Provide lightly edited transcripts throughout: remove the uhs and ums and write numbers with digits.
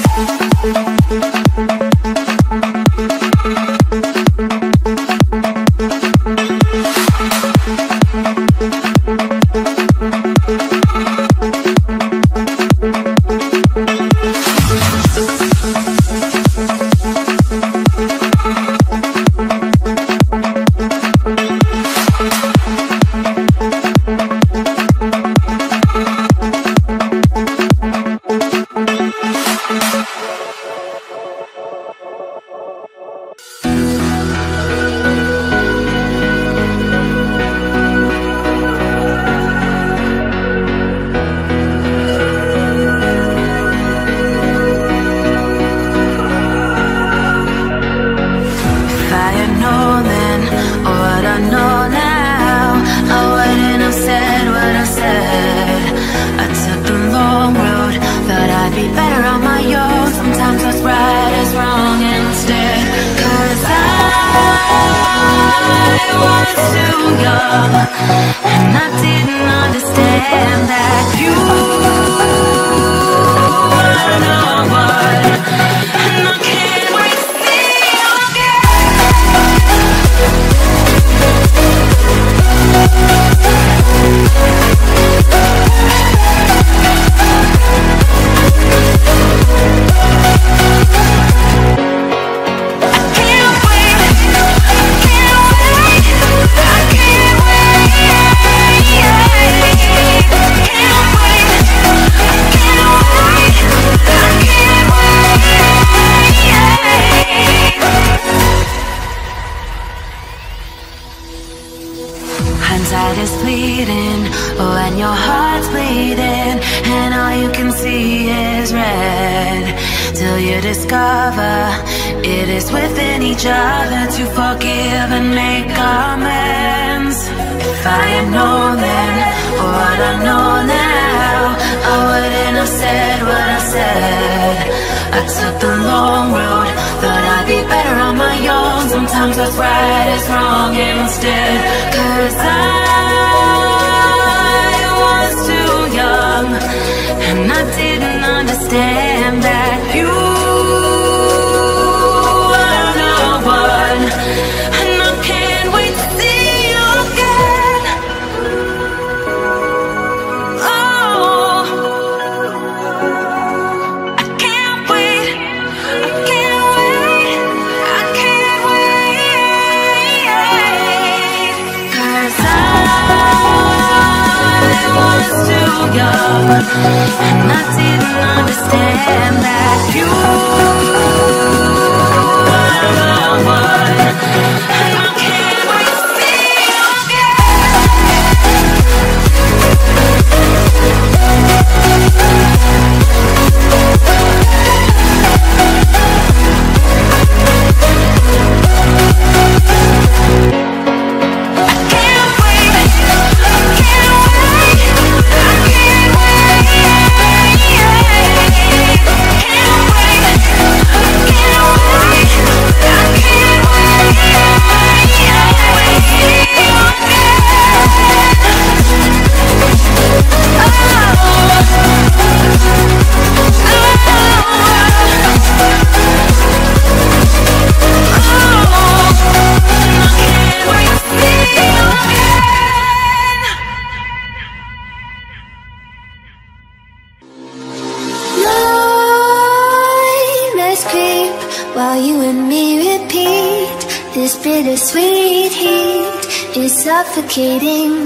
Suffocating,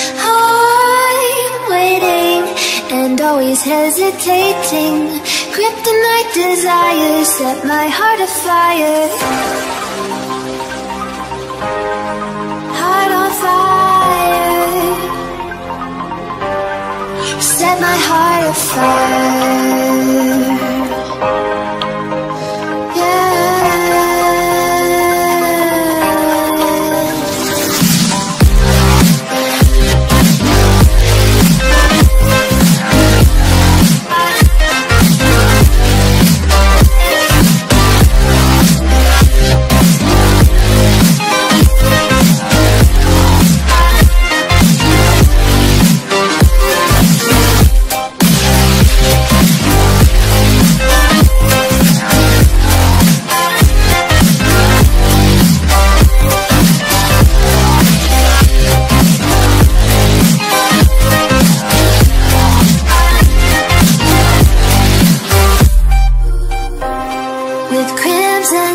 I'm waiting and always hesitating. Kryptonite desires set my heart afire. Heart on fire. Set my heart afire.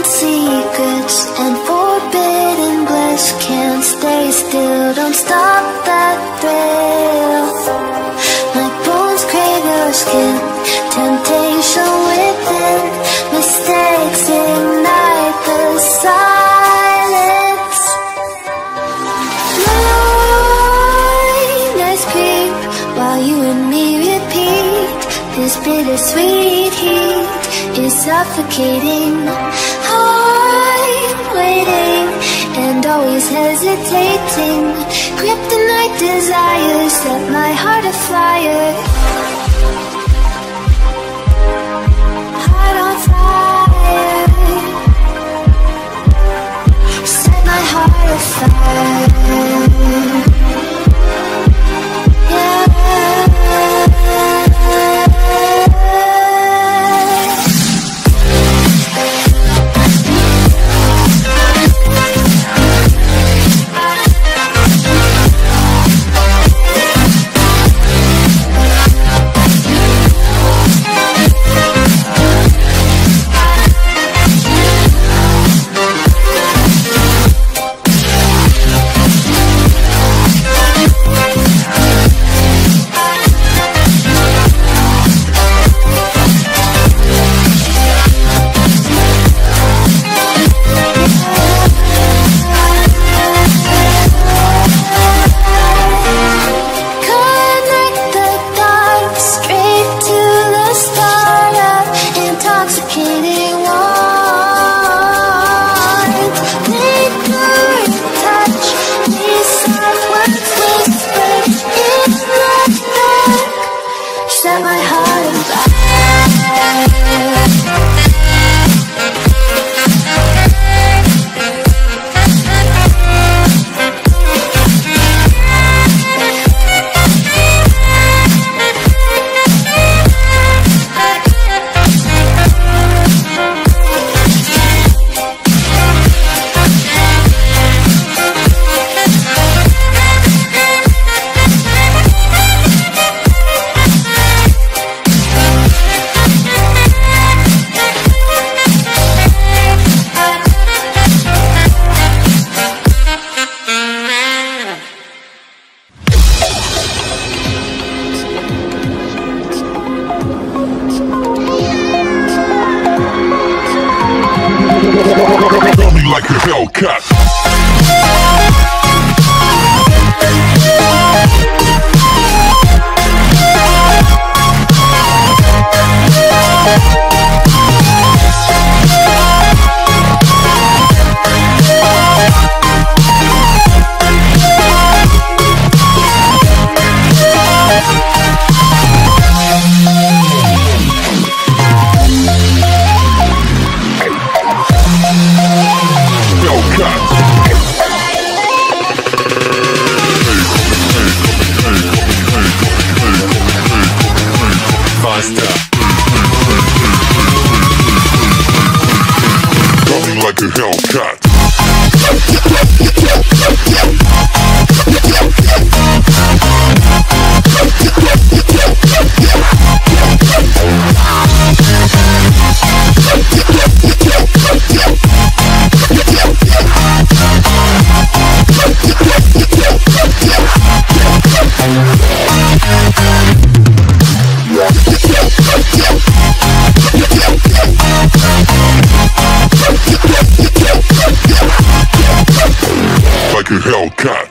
secrets and forbidden bliss. Can't stay still, don't stop that thrill. My bones crave your skin, temptation within. Mistakes ignite the silence. Nightmares creep while you and me repeat. This bittersweet heat is suffocating. I'm waiting and always hesitating. Kryptonite desires set my heart afire. Heart on fire. Set my heart afire. Yeah. Like a Hellcat. Coming like a Hellcat. Like a Hellcat.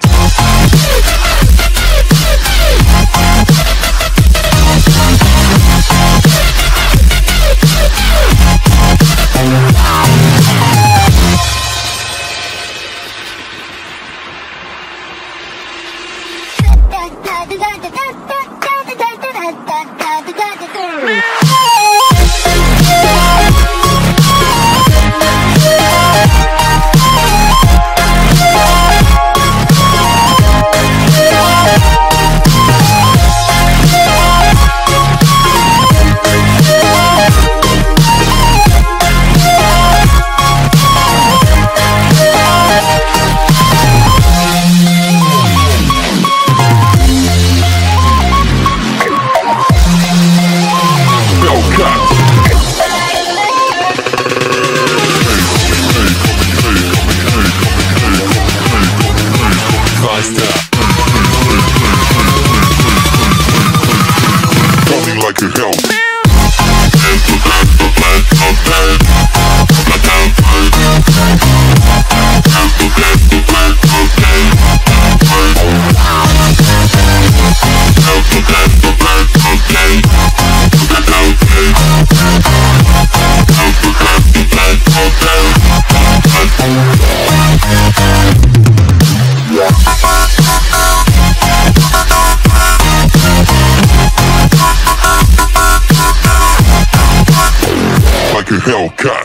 a Hellcat.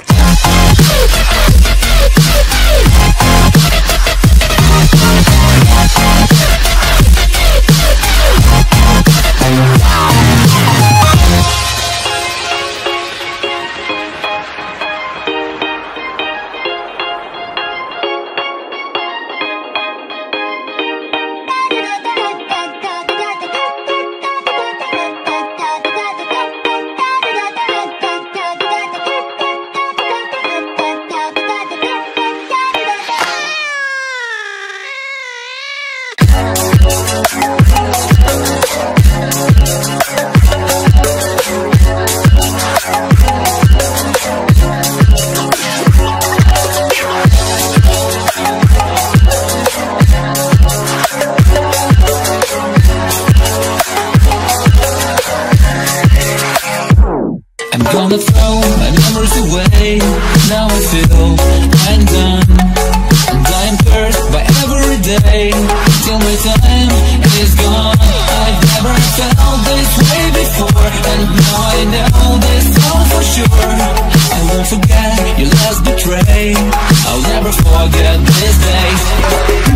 Gonna throw my memories away. Now I feel I'm done, and I'm cursed by every day till my time is gone. I've never felt this way before, and now I know this all for sure. I won't forget your last betray. I'll never forget this day.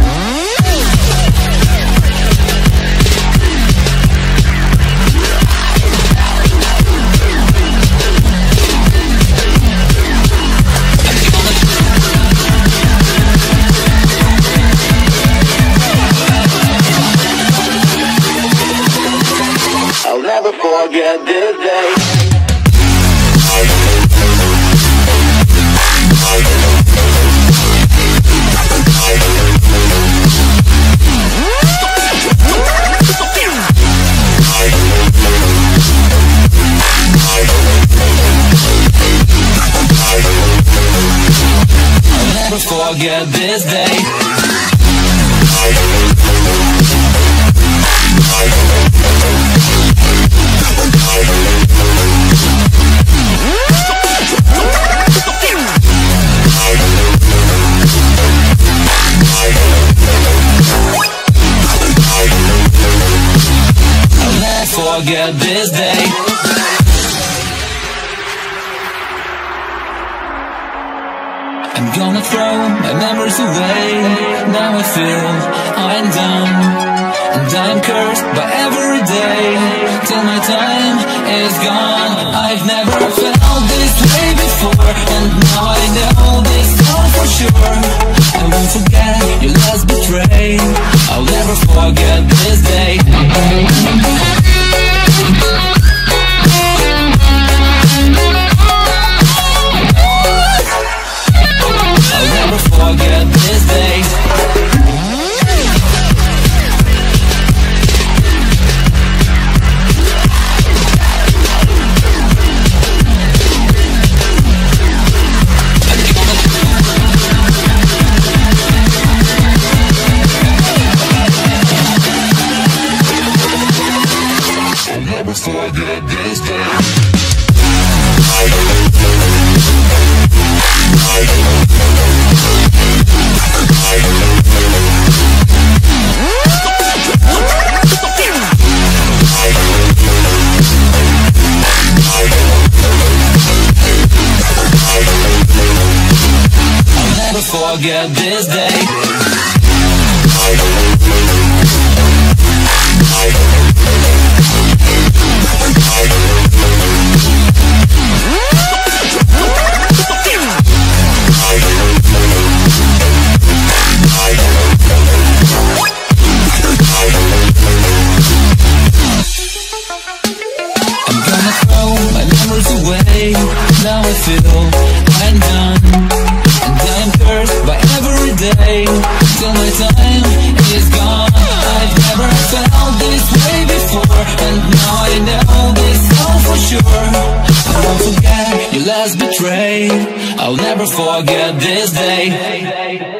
I'll never forget this day. I'll never forget this day. I'll never forget this day. I'm gonna throw my memories away. Now I feel I'm done, and I'm cursed by every day till my time is gone. I've never felt this way before, and now I know this all for sure. I won't forget your last betray. I'll never forget this day. I'll never forget this day. I'll never forget this day. I'll never forget this day. I'm gonna throw my memories away. Now I feel I'm done, and I'm cursed by every day till my time is gone. I've never felt this way before, and now I know this all for sure. I won't forget your last betray. I'll never forget this day.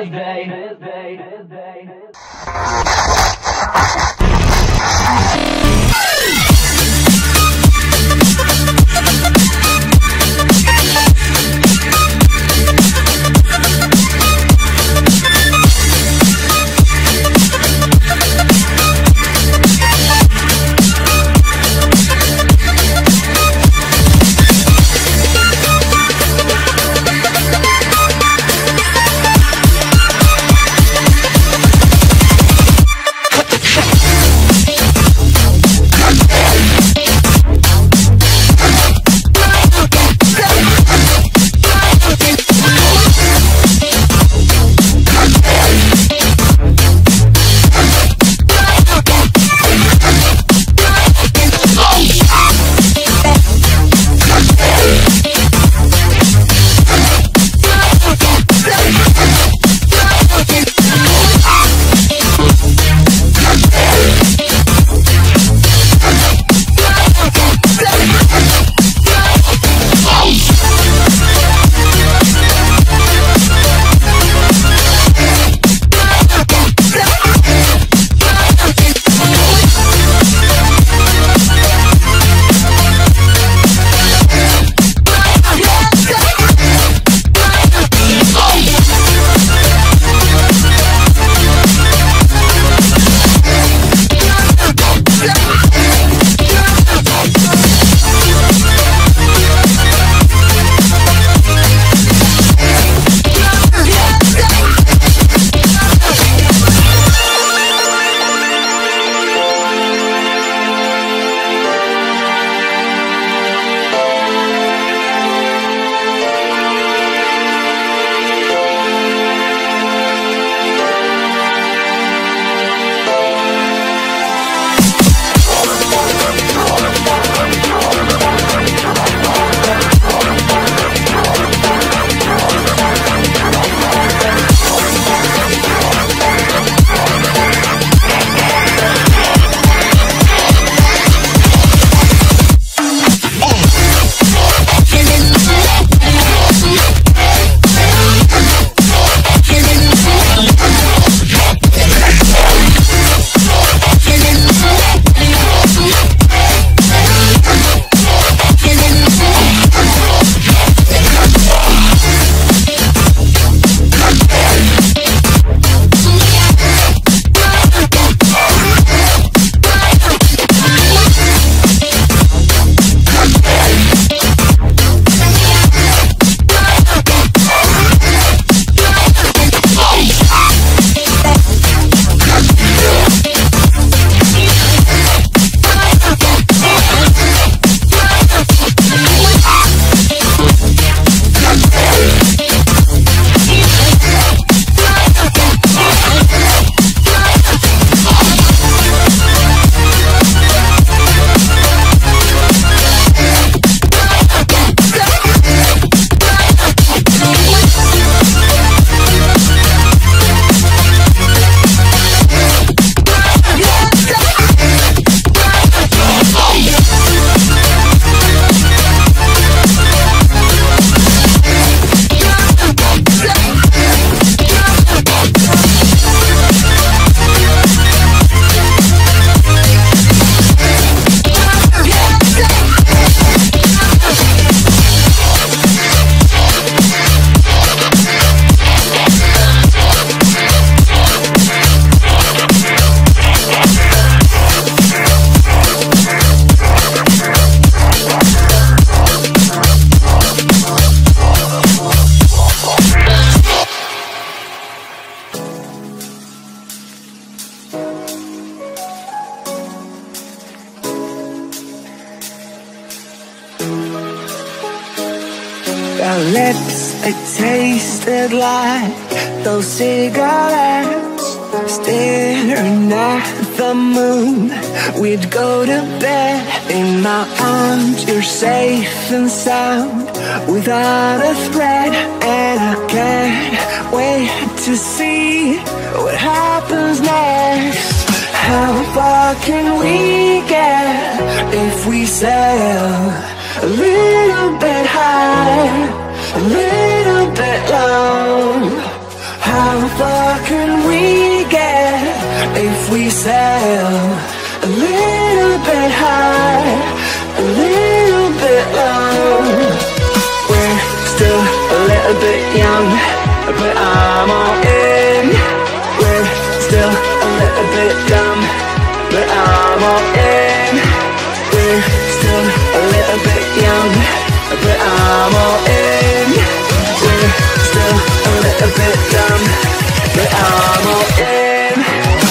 lips, they tasted like those cigarettes. Staring at the moon, we'd go to bed. In my arms, you're safe and sound, without a threat. And I can't wait to see what happens next. How far can we get if we sail a little bit high, a little bit low? How far can we get if we sail a little bit high, a little bit low? We're still a little bit young, but I'm all in. We're still a little bit dumb, but I'm all in. We're still a little bit young, but I'm all in. We're still a little bit dumb, but I'm all in.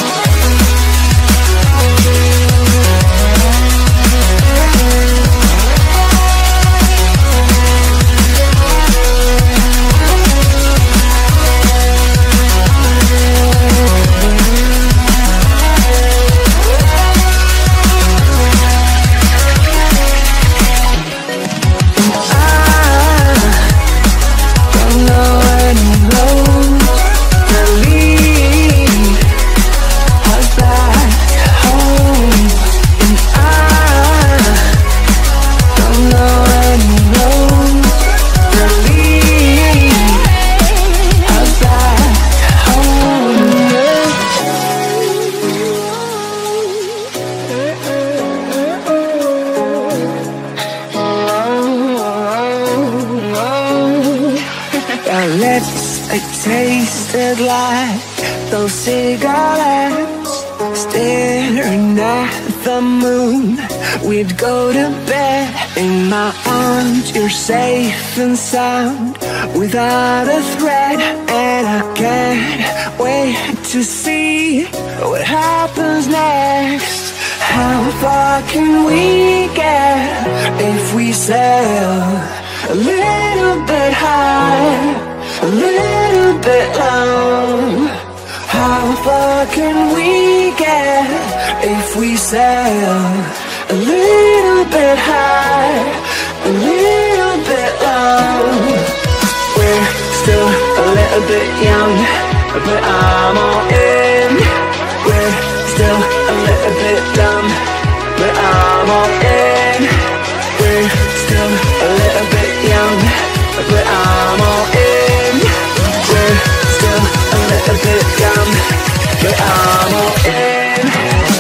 Tasted like those cigarettes. Staring at the moon, we'd go to bed. In my arms, you're safe and sound, without a threat. And I can't wait to see what happens next. How far can we get if we sail a little bit high, a little bit low? How far can we get if we sail a little bit high, a little bit low? We're still a little bit young, but I'm all in. We're still a little bit dumb, but I'm all in. We're still a little bit young, but I'm all in. We're still a little bit dumb, but I'm all in.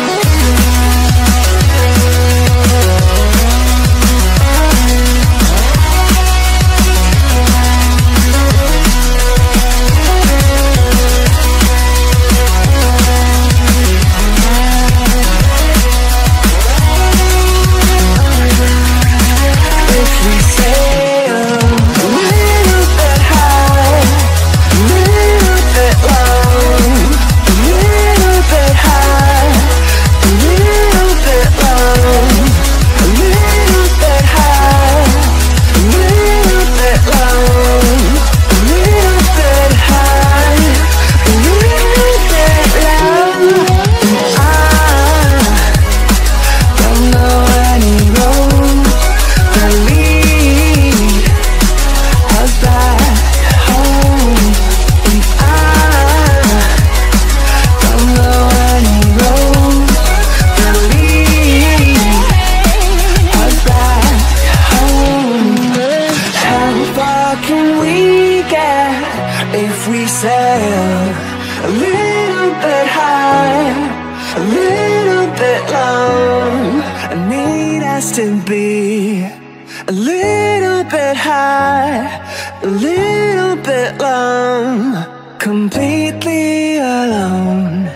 To be a little bit high, a little bit long, completely alone.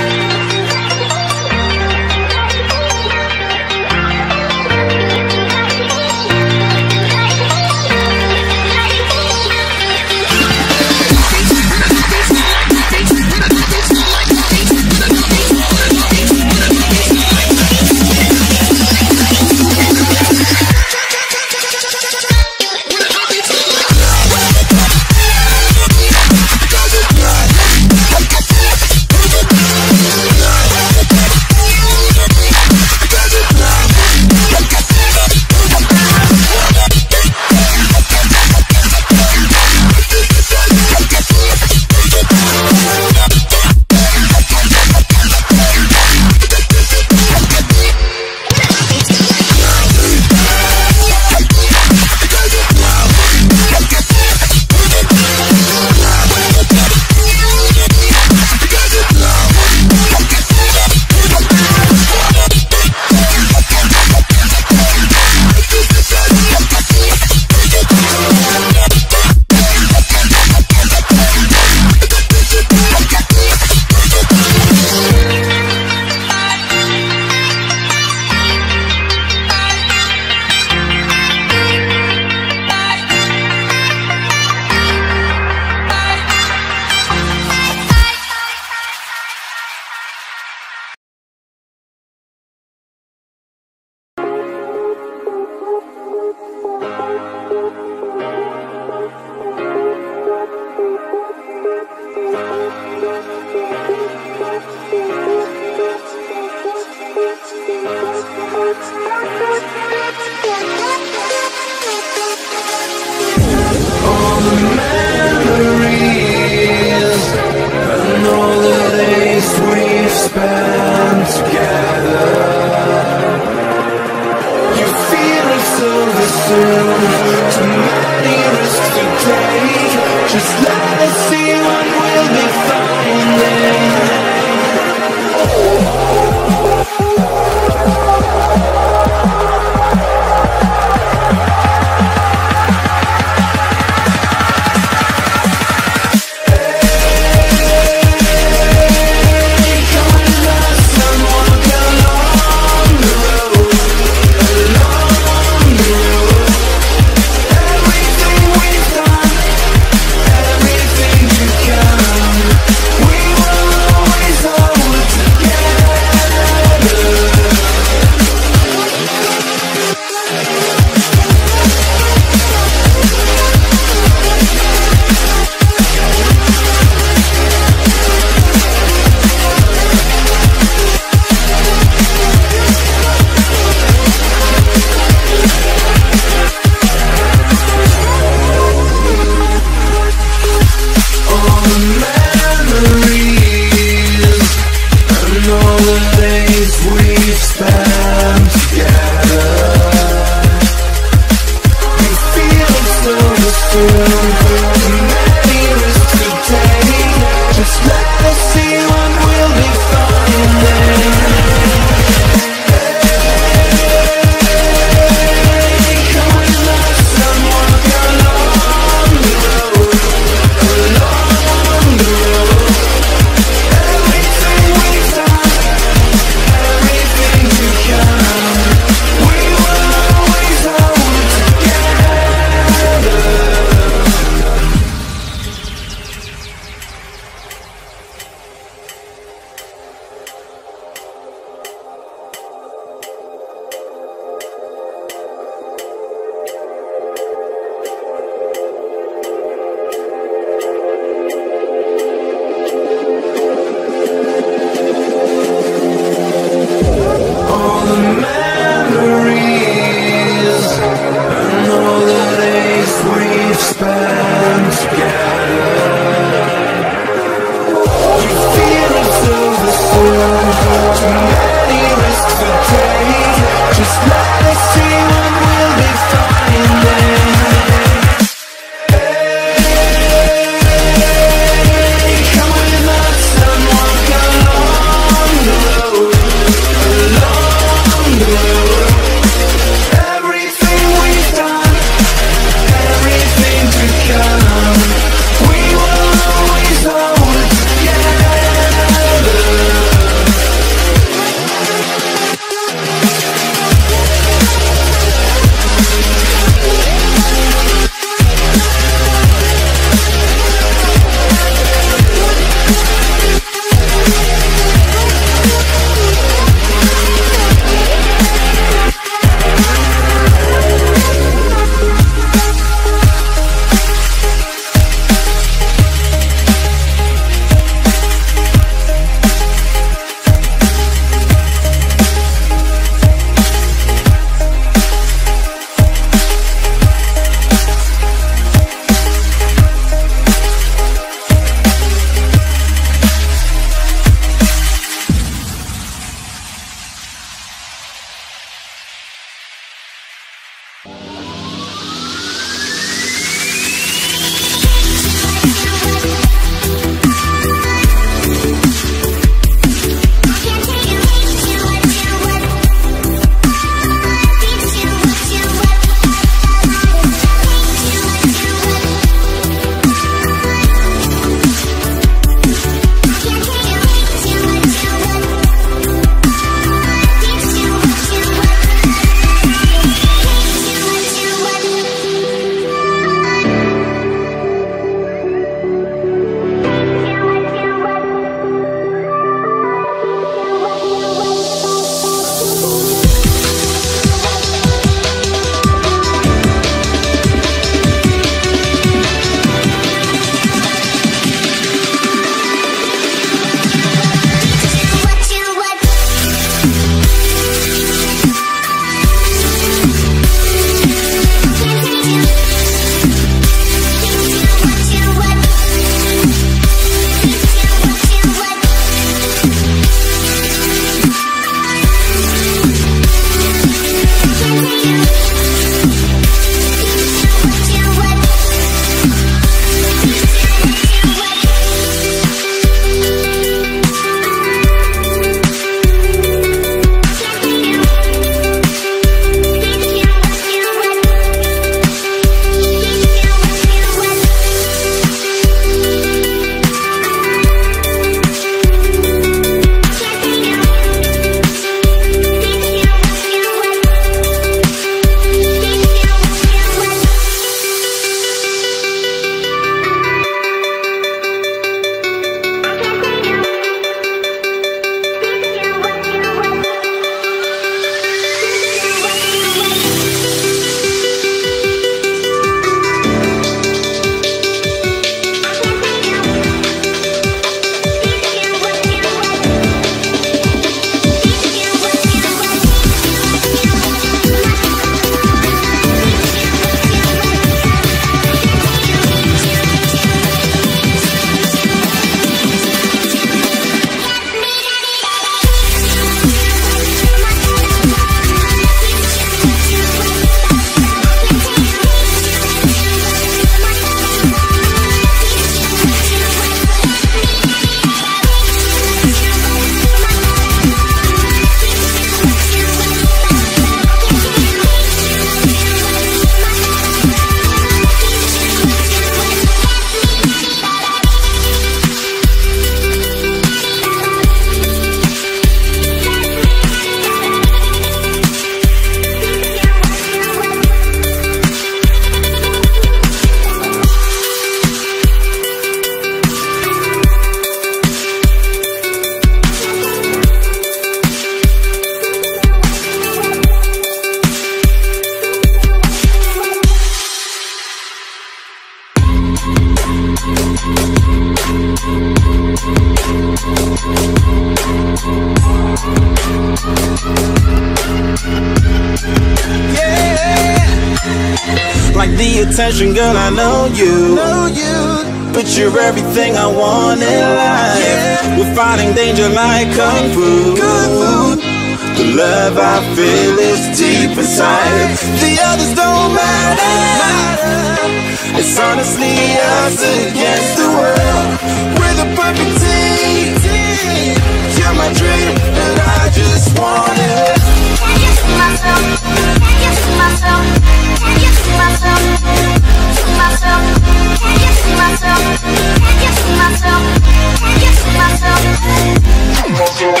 Like the attention, girl, I know you. But you're everything I want in life. We're fighting danger like Kung Fu. The love I feel is deep inside. The others don't matter. It's honestly us against the world. We're the perfect team. You're my dream, and I just want it. Can you see myself? Can you see myself? Can you see myself? See myself? Can you see myself? Can you see myself? Can you see myself? See myself?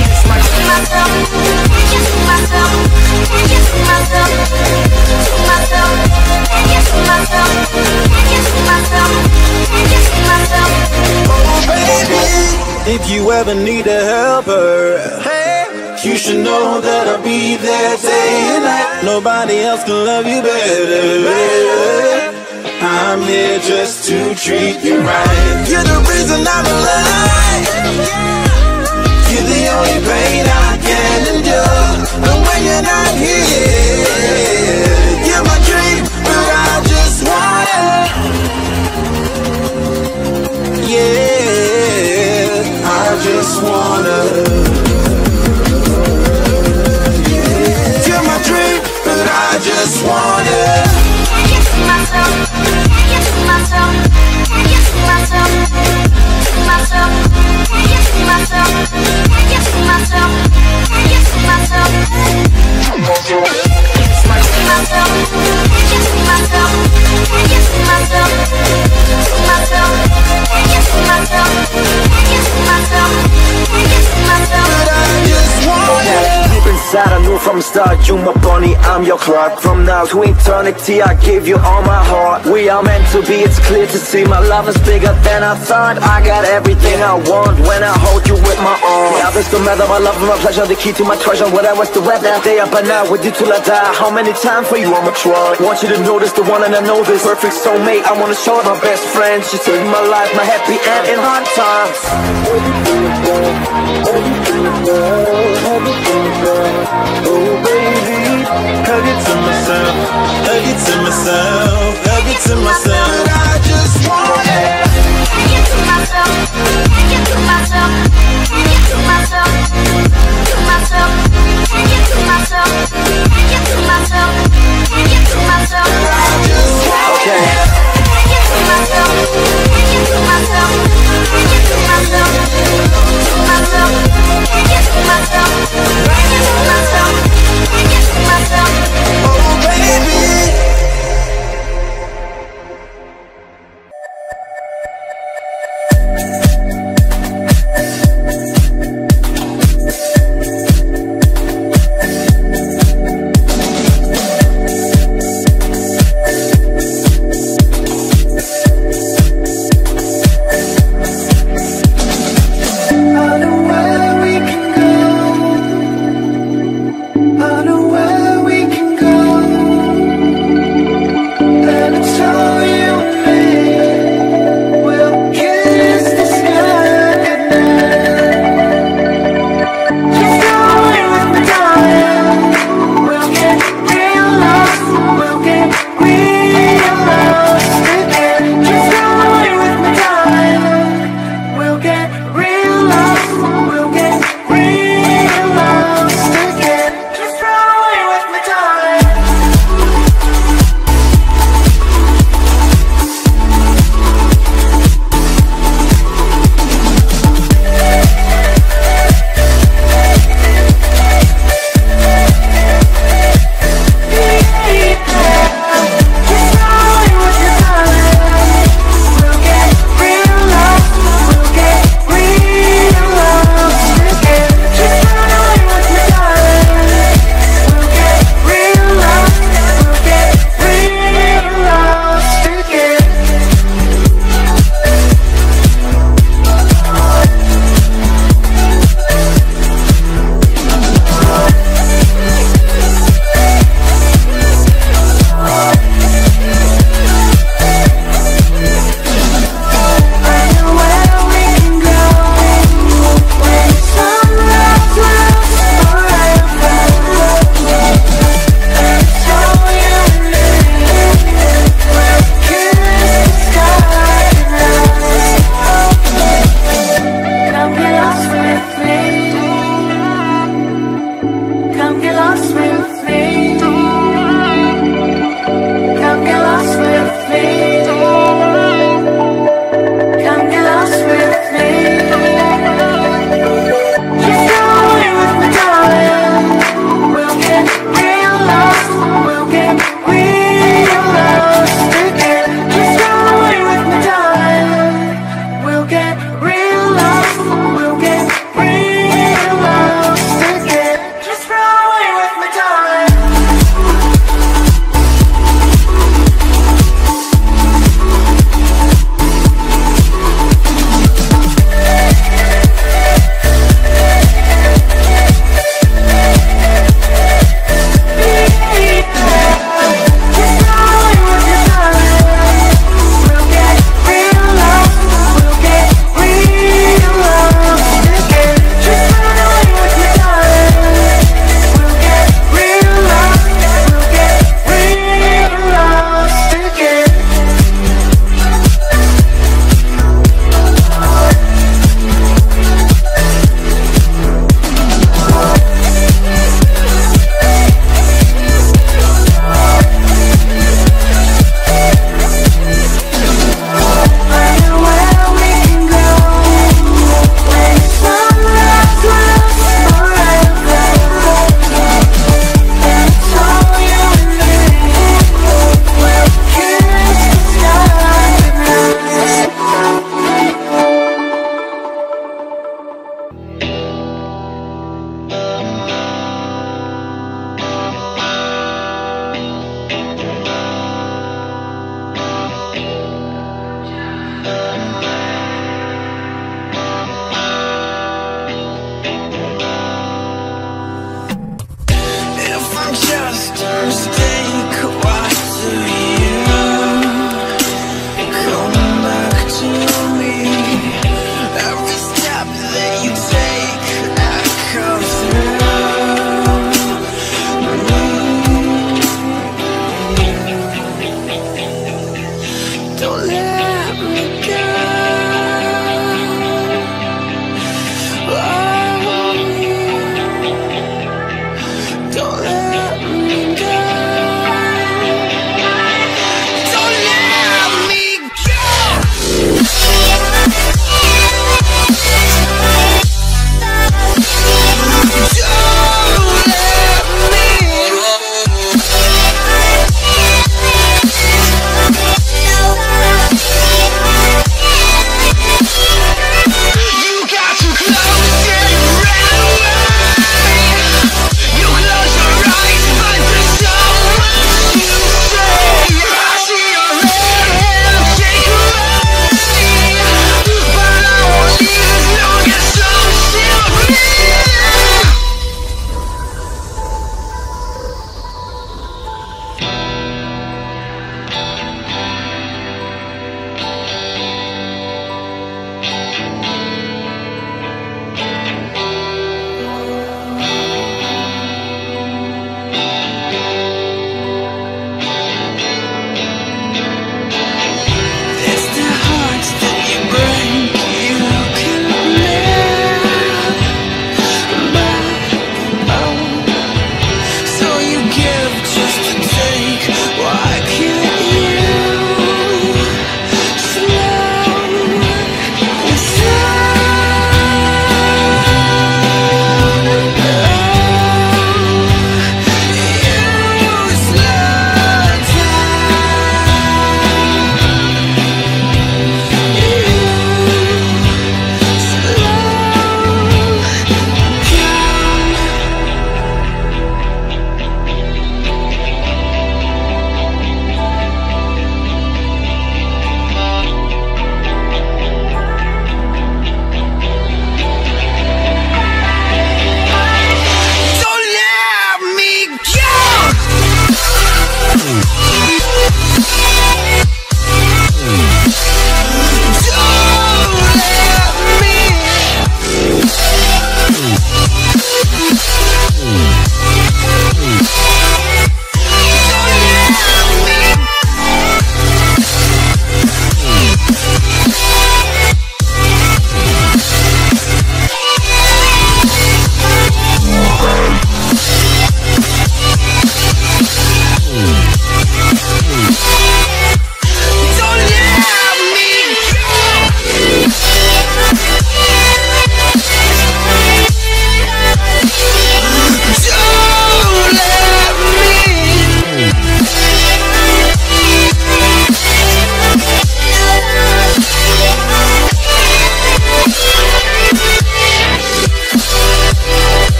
Can you see myself? Can you see myself? See myself? Can you see myself? Can you see myself? Can you see myself? Oh baby, if you ever need a helper, you should know that I'll be there day and night. Nobody else can love you better. I'm here just to treat you right. You're the reason I'm alive. You're the only pain I can endure. And when you're not here, you're my dream, but I just want it. Yeah, I just wanna. I just want it. Can you see myself? Can you see myself? Can you see myself? See myself? Can you see myself? Can you see myself? Can you see myself? See myself? Can you see myself? Can you see myself? See myself? Can you see myself? Can you see myself? Can you see myself? But I just want it. Deep inside I knew from the start, you my bunny, I'm your Clark. From now to eternity I give you all my heart. We are meant to be, it's clear to see. My love is bigger than I thought. I got everything I want when I hold you with my arms. The others don't matter, my love and my pleasure, the key to my treasure. Whatever's the weather, day up and out with you till I die. How many times for you I'ma try? Want you to notice the one and I know this. Perfect soulmate, I wanna show it my best friend. She saved my life, my happy end in hard times. Oh baby, hug it to myself, hug it to myself, hug it to myself. I just want it. Can you see myself? Can you see myself? Can you see myself? See myself? Can you see myself? Can you see myself? Can you see myself? I just want Okay. it. Can you see myself? Can you see myself? Can you see myself? See myself? Can you see myself? Can you see myself? Can you see myself? Oh baby. It's all you and me. We'll kiss the sky.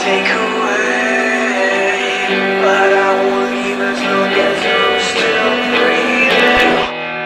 take away, but I won't leave as long as you're still breathing.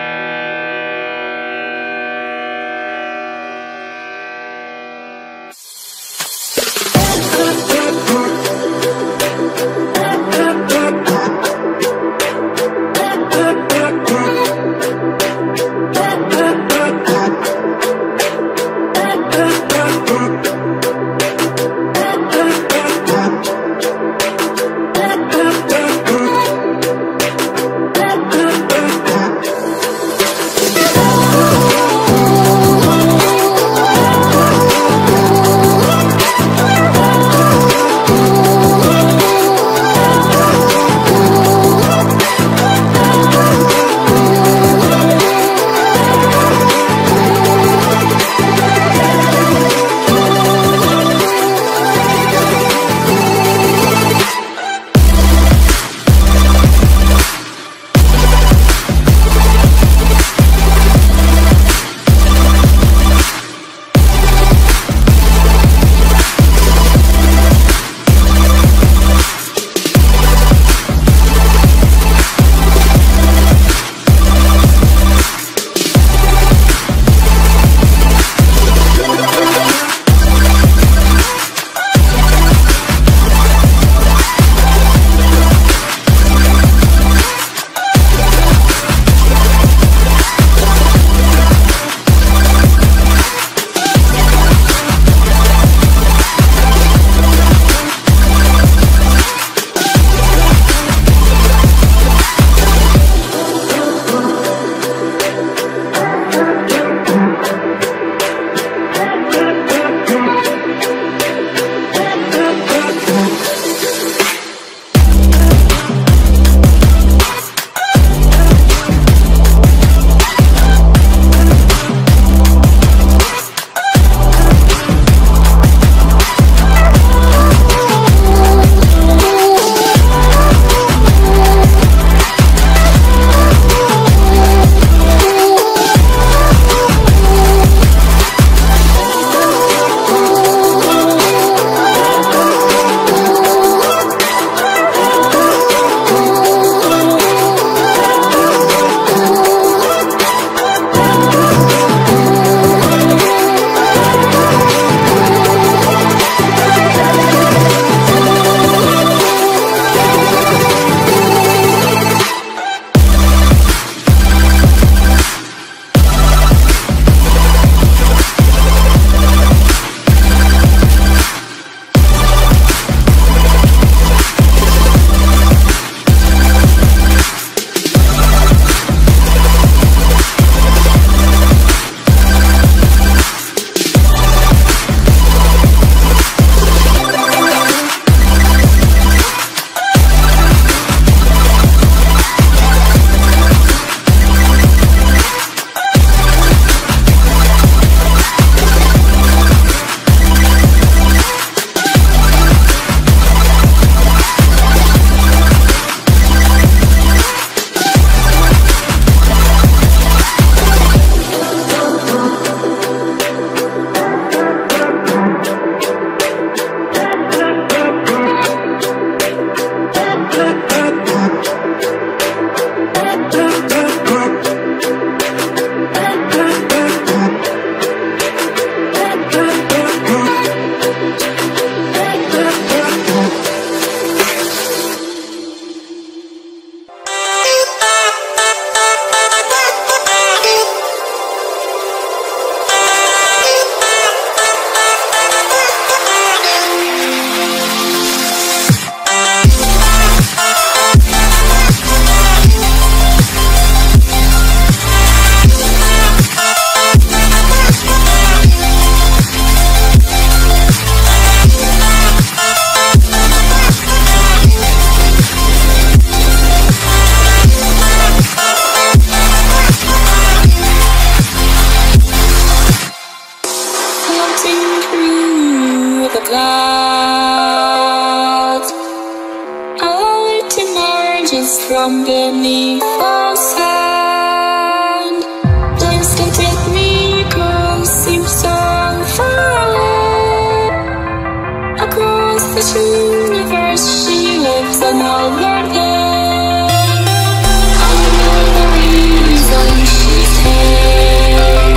from beneath the sand. Place can take me close, seems so far away. Across the universe, she lives another day. I know the reason she's here.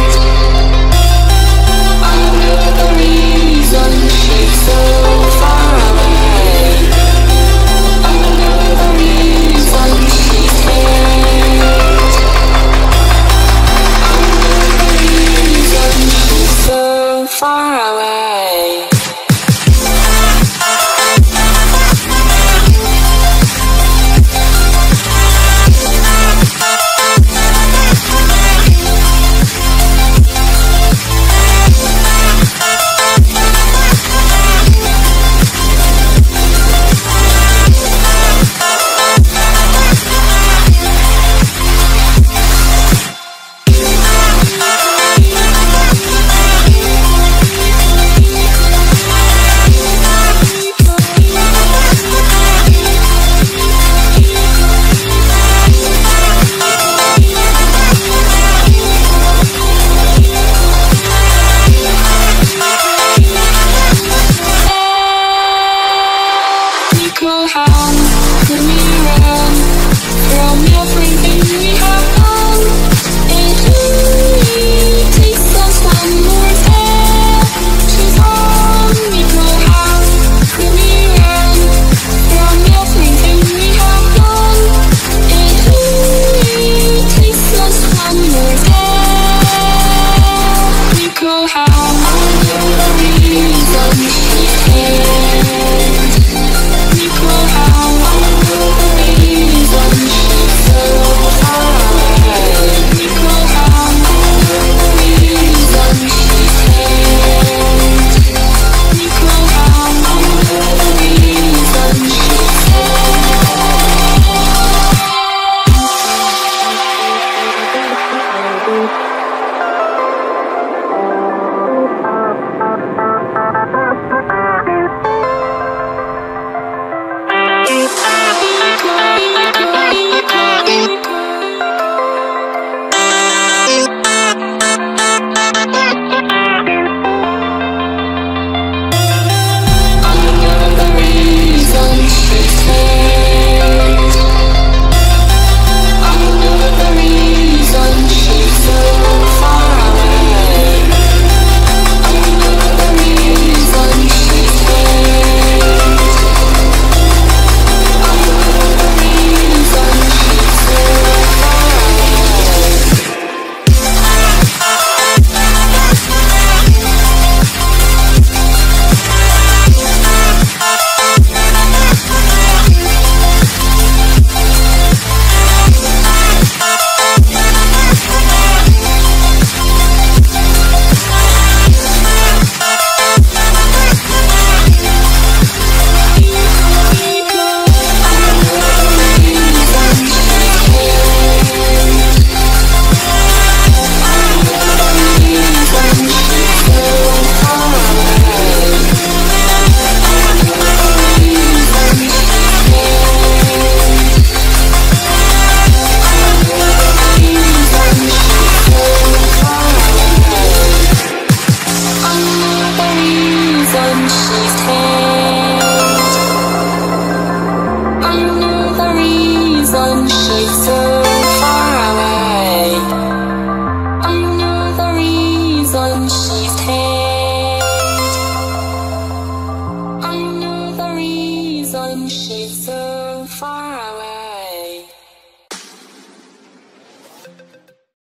I know the reason she's so far away. I know the reason she's here. I know the reason she's so far away.